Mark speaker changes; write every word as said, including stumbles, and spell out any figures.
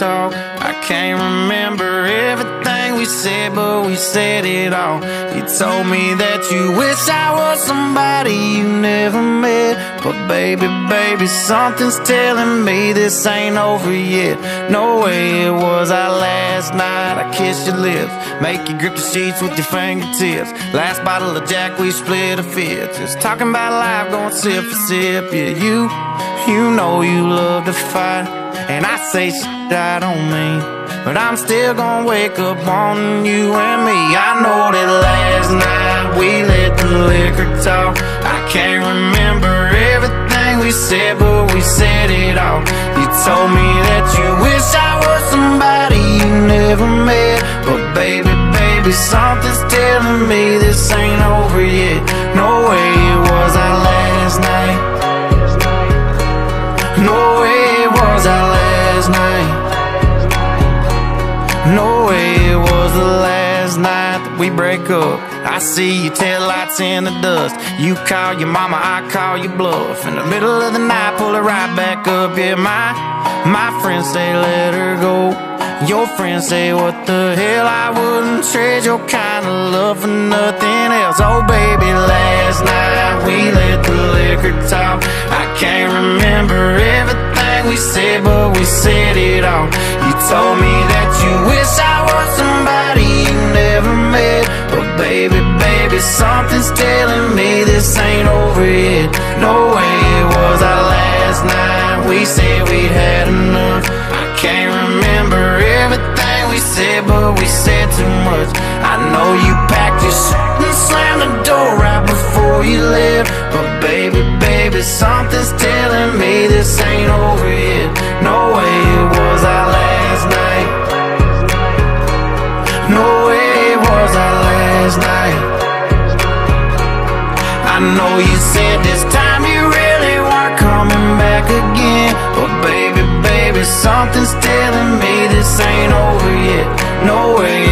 Speaker 1: talk. I can't remember everything we said, but we said it all. You told me that you wish I was somebody you never met, but baby, baby, something's telling me this ain't over yet. No way, it was our last night. I kissed your lips, make you grip the sheets with your fingertips. Last bottle of Jack, we split a fifth. Just talking about life, going sip for sip. Yeah, you, you know you love to fight, and I say shit I don't mean, but I'm still gonna wake up on you and me. I know that last night we let the liquor talk. I can't remember everything we said, but we said it all. You told me that you wish I was somebody you never met, but baby, baby, something's telling me this ain't over yet. No way, it was our last night. No way, it was our last night. No way, it was the last night that we break up. I see your taillights in the dust. You call your mama, I call your bluff. In the middle of the night, pull her right back up. Yeah, my, my friends say let her go. Your friends say what the hell, I wouldn't trade your kind of love for nothing else. Oh baby, last night we let the liquor talk. I can't remember everything we said, but we said it all. You told me that you wish I was somebody you never met, but baby, baby, something's telling me this ain't over yet. No way, it was our last night. We said we'd had enough. I can't remember everything we said, but we said too much. I know you packed your shit and slammed the door right before you left, but baby, baby, something's telling me this ain't over yet. No way, it was our last night. No way, it was our last night. I know you said this time you really weren't coming back again, but baby, baby, something's telling me this ain't over yet. No way.